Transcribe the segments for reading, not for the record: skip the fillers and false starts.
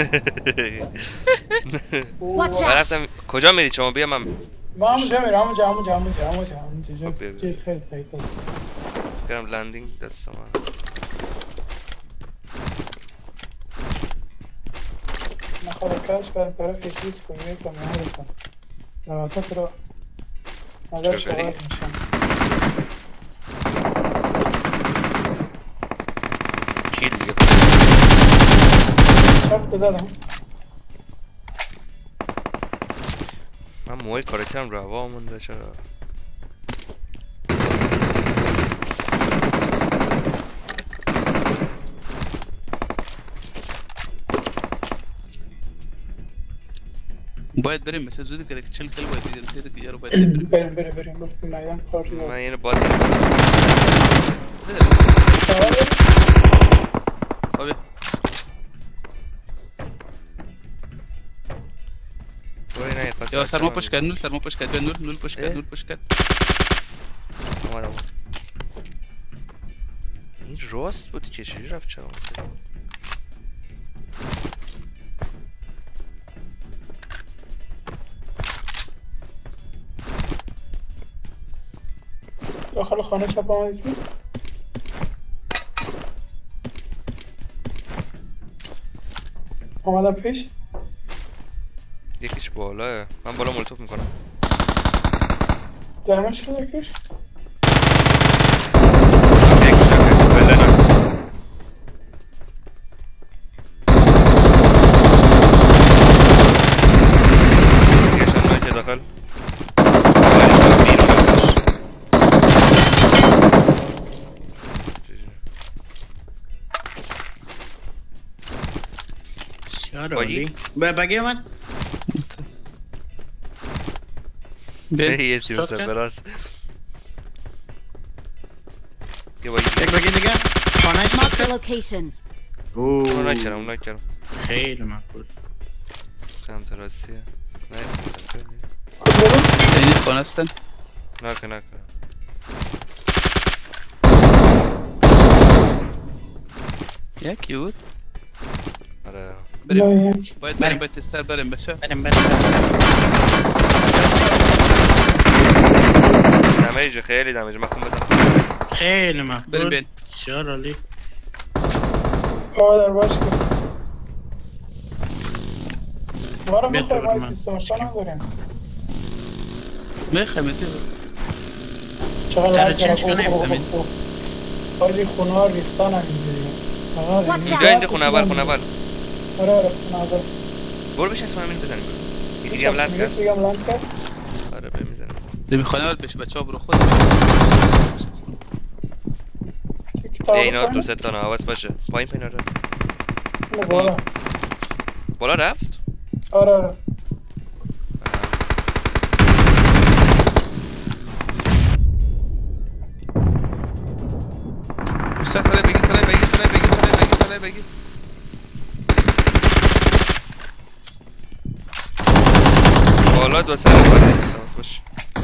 Watch من out! رفتم کجا میری شما؟ بیا من ما همونجا میرم همونجا خب بیا بیا. خیلی تایید برم لندینگ دست من نخواه کارش برم طرف یکیز کنیم یک کمی ها بکن رواسط رو مدر چه بری؟ شغال میشم کیل دیگه شب دادم من موهای کارکترم روا مونده چرا؟ باید بریم مثل زودی که 40 خیلی باید دیدیم تیزه که یارو باید بریم تو میدان کار رو من اینو باید آبی برای نه خواست یا سرما پشت کرد سرما پشت کرد نول پشت کرد پشت کرد اومد این راست بود که چجوری رفت چرا داخل خانه چپ آمدید آمدم پیش یکیش بالاه من بالا مولوتوف میکنم درمش شد یکیش داخل باگی؟ باگی اومد؟ یه سی مسافر هست یه باگی یک باگی دیگه؟ خانهش Mark the شد؟ location. اون نکردم خیلی مقبول سمت راستیه نه اینی خانه هستن نکن یکی بود آره بریم باید بریم باید تستر بریم بچه بریم دمیج خیلی دمیج من خون بدم خیلی مقبول بریم بسیار عالی در باش کن ما رو بیا میخواه تو ما من. سیستم ها نداریم میخوایم چقدر در چنج کنه افتمید خیلی خونه ها ریختن هم اینجوری اینجا خونه اول آره خونه اول برو بشه اسم همین بزنیم یکی دیگه هم لند کرد آره بریم میزنیم دمی خانه اول پیش بچه ها برو خود اینا دو ست تا حواس باشه پایین پایین بالا رفت؟ آره سرای بگی بالا دو سر باشه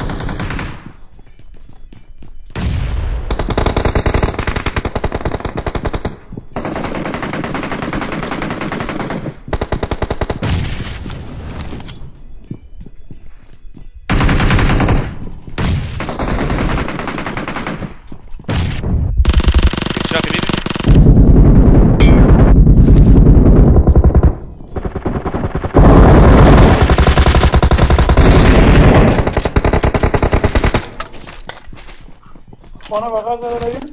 خانه بغل زده راییم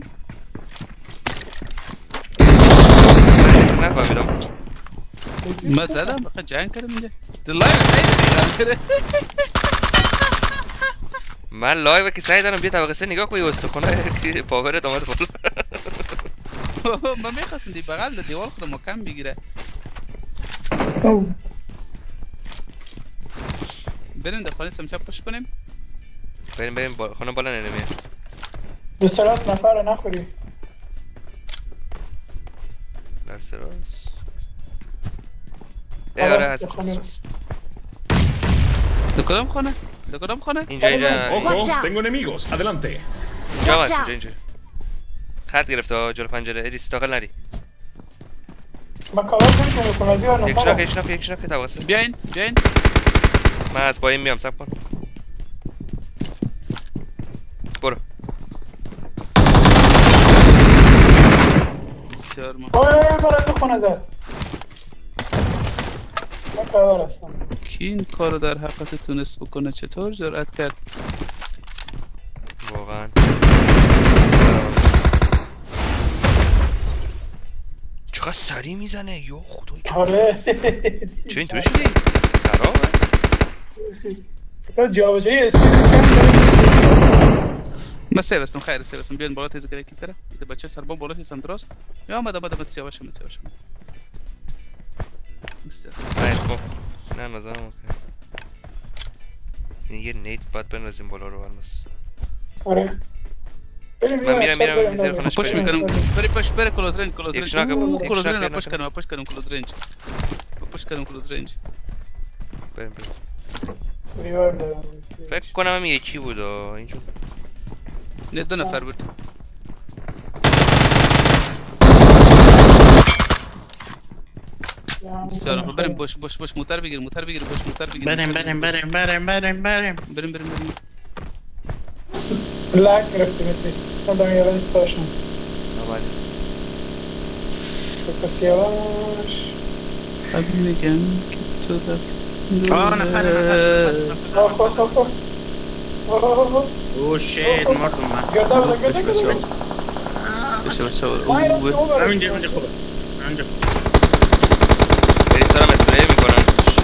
نفهمیدم ما زدم بخواه جنگ کردم اینجا لایو سعید دیگه من لایو که سعی دارم بیا طبقه 3 نگاه کنی استخونه که پاورت آمد بالا من میخواستم دی بغل دیوار خودم مکم بگیره بریم در خانه سمچه پشت کنیم بریم خانه بالا نمیه دو سرات نفر نخوری دست راست آره هست دو کدام خانه؟ اینجا Watch out. Tengo enemigos. Adelante. اینجا Watch هست out. اینجا خط گرفته جلو پنجره ادیس داخل نری ما کاور نمی‌کنم کنه دیوار یک نفره شناک یک شناک توسط بیاین من از پایین میام صبر کن برو بسیار ما اوه برای تو خونه داد من کاور هستم کی این کارو در حقیقت تونست بکنه چطور جرأت کرد واقعا چقدر سریع میزنه یا خدای آره چه این توشی؟ خرابه؟ فکر جابجایی اسکیل من سیو هستم خیر سیو هستم بیاین بالا تیزه که طرف این بچه سربان بالا هستم درست یا آمد سیاوشم نه اسمو نه نظرم اوکی این یه نیت باید بنازیم بالا رو برمز آره من میرم زیر خونش پوش بریم میکنم بره کلوز رنج یک شناک کلوز رنج پوش کردم کلوز رنج بریم ریوار دارم فکر کنم هم یکی بود اینجور نه 2 نفر بود بسیار خوب بریم باش موتر بگیر باش موتر بگیر بریم لک گرفتی بتیس من دارم یادم پاشم آمدیم فکر سیاوش خب میگم که تو نفر اوه شیت مردم من گرده بشه همینجا خوبه بریز دارم اسپری میکنن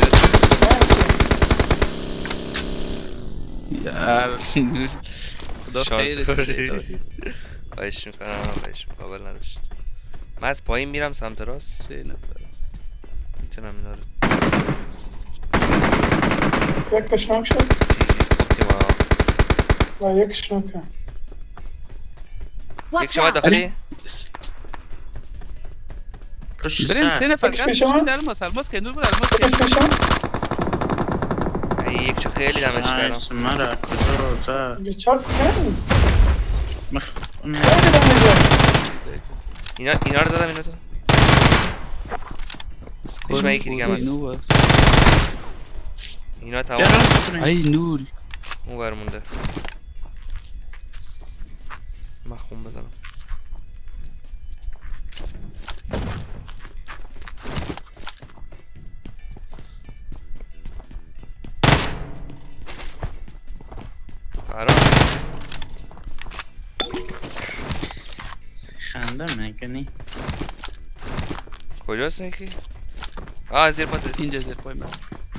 یار خدا شانس خیرت خوردی بایش میکنم قابل نداشت من از پایین میرم سمت راست 3 نفر میتونم اینا رو یک کشناک شد اپتیما و یک کشناک هم یک Watch شما out! داخلی بریم 3 نفر یک کس کشم؟ بشین الماس که نور بر الماس یک کشم یک چو خیلی دمش کردم مرا کجا یه چار کنم خیلی اینا رو دادم اینا تو پیش من یکی دیگه هم هست اینا تمام ای نول اون ور مونده من خون بزنم فرار خنده میکنی کجاست یکی؟ زیر پاته اینجا زیر پای من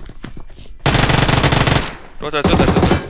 دو تا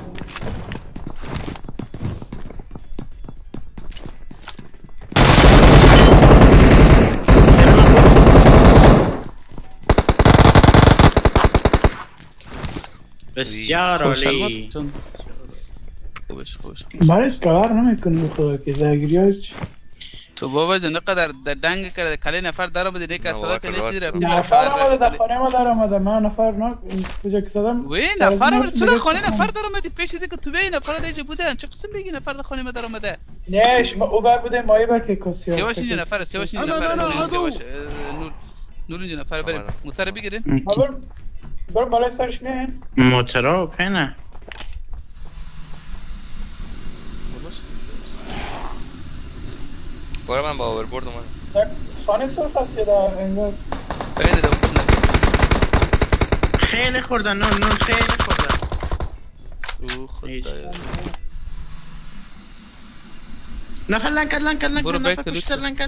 بسیار عالی خوبش برش کار نمیکنی خدا که درگیری هاش تو بابا جان قدر در دنگ کرده کلی نفر در آمده نیک اصلا که نشی رفتی نفر آمده در خانه ما در آمده من نفر کجا که زدم وی نفر آمده تو در خانه نفر در آمدی پیش از که تو بیایی نفر دیجا بودن چه قسم بگی نفر در خانه ما در آمده نه شما او بر بوده مایی بر که کسی سیواش اینجا نفر نور اینجا نفر بریم موتر بگیرین برو بالای سرش میهن موترا کنه برو من با اووربورد اومدم خانه صرف هست که در انگار خیلی خوردن نور خیلی خوردن او خدایا نفر لنکد برو نفر بیت پشتر لنکد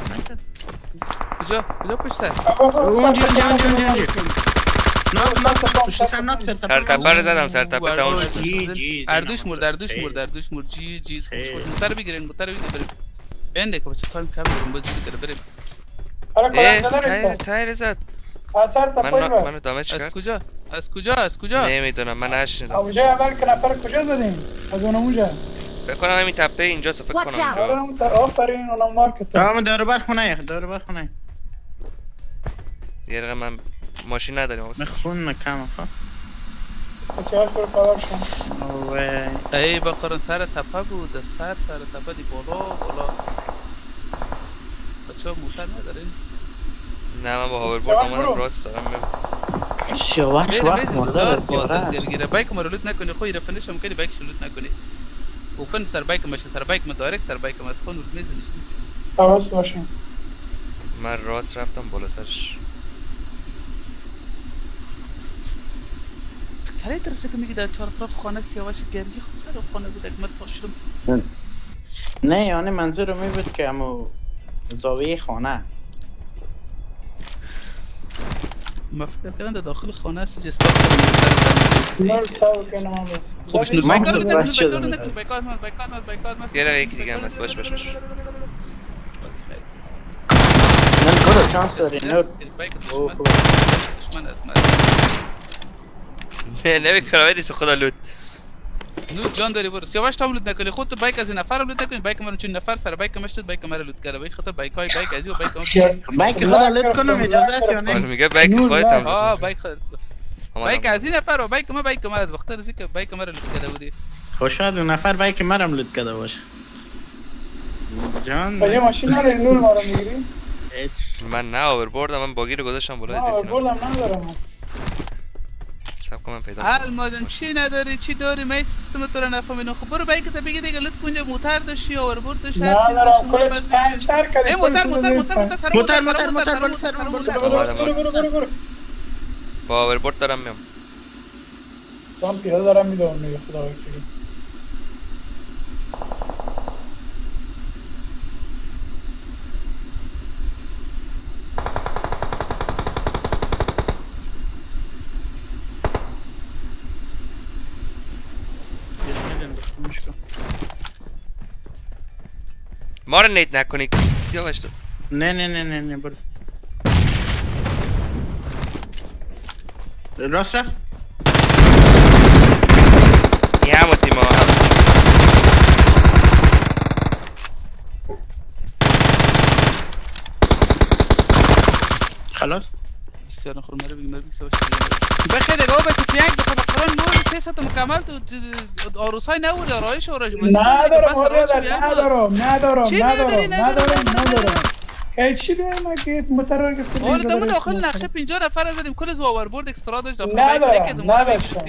کجا پشتر اونجا سر تپه رو زدم سر تپه تمام شد اردوش مرد جی خوش موتر بگیرین بریم بنده که بچه تایم کم بریم بازی بریم تایر زد اثر تپایی بر منو دامج کرد از کجا نمیدونم من نشنیدم اونجا اول که نفر کجا زدیم از اون اونجا فکر کنم همین تپه اینجاست فکر Watch کنم out. اینجا آفرین اونم مارکت دارم دور بر خونه یه دقیقه من ماشین نداریم مخون کم خواه بچه‌هاش برو خبر کن اوه ای بقرن سر تپه بود سر تپه دی بالا بچه ها موتر ندارین نه من با هاوربورد آمدم راست دارم میام. شواش وقت مزار گیره بایک ما رو لوت نکنی خوی رفنش هم کنی بایک لوت نکنی اوپن سر بایک مشه سر بایک مدارک سر بایک از خون میزنیش نیست حواس باشین من راست رفتم بالا سرش. کلی ترسه که میگی در چهار طرف خانه سیاوش گرگی خود سر خانه بود اگه من تاشرم نه یعنی منظورم این بود که همو زاویه خانه ما فکر کردم در داخل خانه است جستا نور ساو کنم هم بس خوبش نور بایکات من یه یکی دیگه هم هست باش نه کارو چانس داری نور دشمن از من نه نمیکنم نیست به خدا لوت نور جان داری برو سیاوش تا لوت نکنی خودت بایک از این نفر لوت نکنی بایک من چون نفر سر بایک مشت بایک من لوت کرده بایک خاطر بایک ازی و بایک خدا لوت کنم اجازه است یا نه میگه بایک خودت هم بایک خودت بایک از این نفر و بایک ما از وقت رزی که بایک ما رو لوت کرده بودی خوشحال اون نفر بایک مرم لوت کرده باشه جان ولی ماشین نداری نور ما رو میگیری؟ من نه آوربردم من باگی رو گذاشتم بالا نه آوربردم ندارم سب کنم پیدا الماجان چی نداری چی داری من سیستم تو رو نفهمیدم خب برو بایک تا بگی دیگه لطف کنجا موتر داشتی آوربرد داشتی هر چیز داشتی کلش پنچر کردی موتر با آوربرد دارم میام دام پیاده دارم میدونم میگه خدا وکیلی ما رو نیت نکنی سیاوش تو نه برو راست رفت این همه تیما هم خلاص بسیار خور مرا بگیم سیاوش بخیر دیگه بس پیانگ بخواه بقران نور 3 ساعت مکمل تو آروسای نوری آرایش آرایش ندارم چی دارم که مترار گفتم حالا دمو داخل نقشه 50 نفر زدیم کل زواور برد اکسترا داشت داخل نداشتم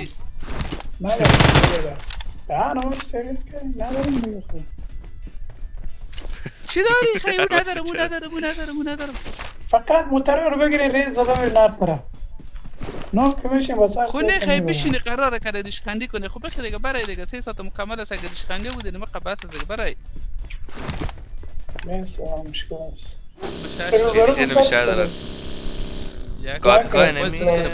نه سریس که ندارم دیگه خود چی داری خیلی ندارم فقط مترار رو بگیری ریز زدم نرد نه که میشیم واسه خونه خیلی بشینی قراره که ریشخندی کنی خب بخیر دیگه برای دیگه 3 ساعت مکمل است اگه ریشخندی بودی نمه قبط از دیگه برای مرسی مشکل است یه نمیشه درست گادگاه نمیه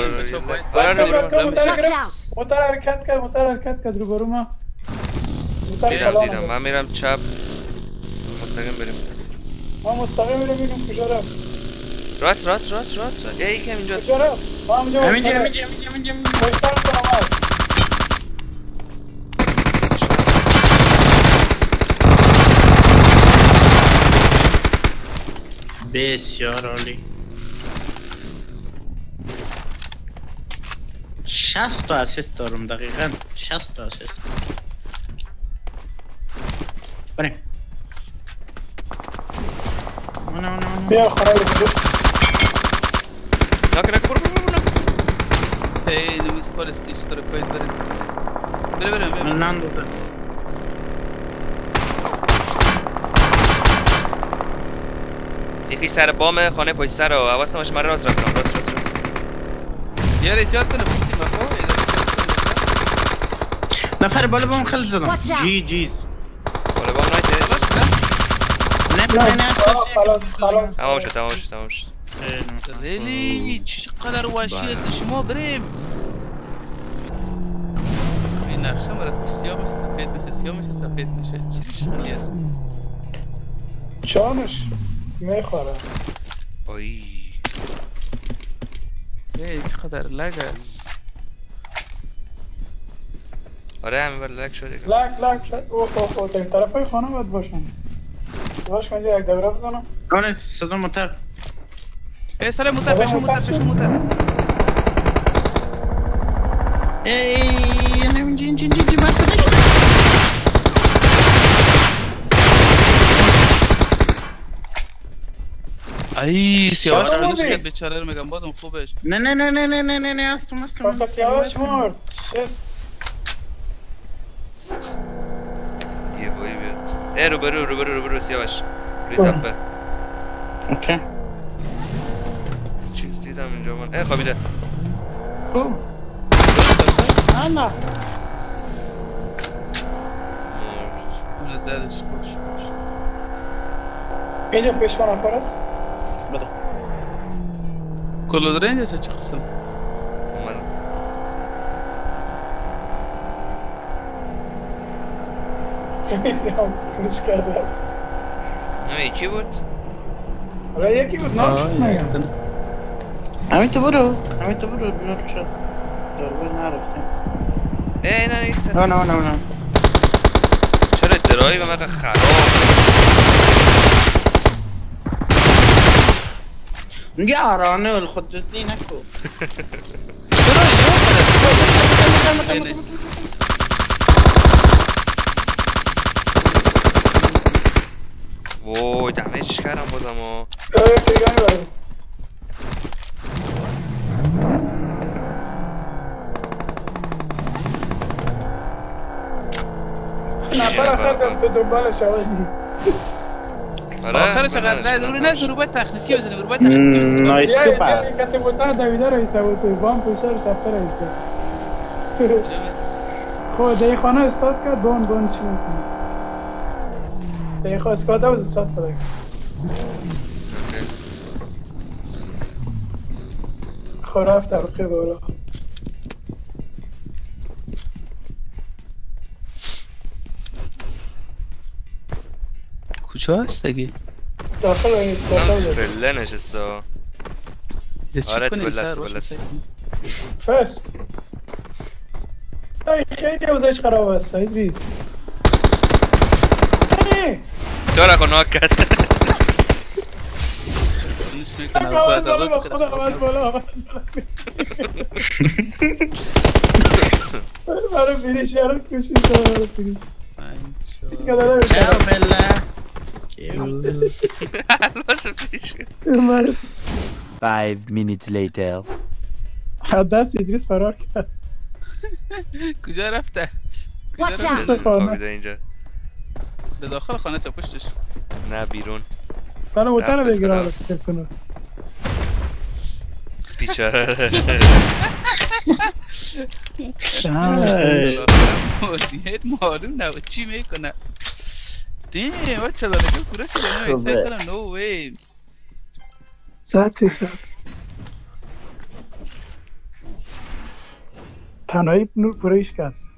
موتر حرکت کرد رو برو ما دیدم من میرم چپ مستقیم بریم ما مستقیم میریم کجا رفت راست یکی هم اینجاست کجا رفت همینجا بسیار عالی 60 تا اسیست دارم دقیقاً 60 تا اسیست بریم بیا خرای ناک برو نمیز پالستیش داره کویز بریم من نندازم یکی سر بام خانه پشت سر و حواسم باشه من راست رفتم راست یه احتیاط کنه بودی نفر بالا بام خیلی زدم جی بالا بام نایته نه تمام شد ریلی چقدر وحشی است شما بریم این نقشه مرا سیاه میشه سفید میشه چیزی خیلی است چانش میخوره آی چقدر لگ است آره همین بر لگ شده لگ شد اوه تا این طرف های خانه باید باشم باش کنجا یک دقیقه بزنم آره صدا موتر سر موتر بشو موتر جی ای سیاوش آره فینش بابی. کرد بیچاره رو میگم بازم خوبش. نه نه نه نه نه نه نه نه هستم پس یواش مرد شت. یه بایی بیاد رو برو سیاوش روی تپه اوکی چیز دیدم اینجا من خوابیده خوب نه اون زدش خوش. اینجا پیش من نفر است بده کلو درنج هست چه قسم؟ اومدم فروش کرده همه یکی بود؟ حالا یکی بود نام شد نگم همین تو برو بیار شد داربه نرفتیم نه یک سن نه چرا درایو مقدر خراب یارانه الخدسی نکو وای دمیجش کردم بازم ها پیگانی برد نفر آخر دم تو دنبالش آوازی آخرش اگر نه دوری نه ضربت تخنیکی بزنی ضربت تخنیکی بزنی نایس یه کوپر کسی بودن دویده رئیسه بود توی بام پسرش دفتر رئیسه خب دیگه خانه استاد کرد بان چی میکنه دیگه خواه اسکاده بود استاد پده خب رفت طبقه بالا کجا هست دیگه؟ داخل استاد بود پله نشسته ها آره تو بلسته فست خیلی اوزش خراب است ایدریس چرا خو ناک کرد برای فینیش یارم کشید برای فینیش چاو بله الباس پیش کرد 5 minutes later. دست ایدریس فرار کرد کجا رفته؟ Watch out! خوابیده اینجا به داخل خانه تا پشتش نه بیرون برای موتن رفت بگیره اسکلاس. فکر کنم بیچاره هیت معلوم نبود چی میکنه دیم بچه داره که کورش کنم اکسایت کنم نو وی ساعت تنهایی نور پرهیش کرد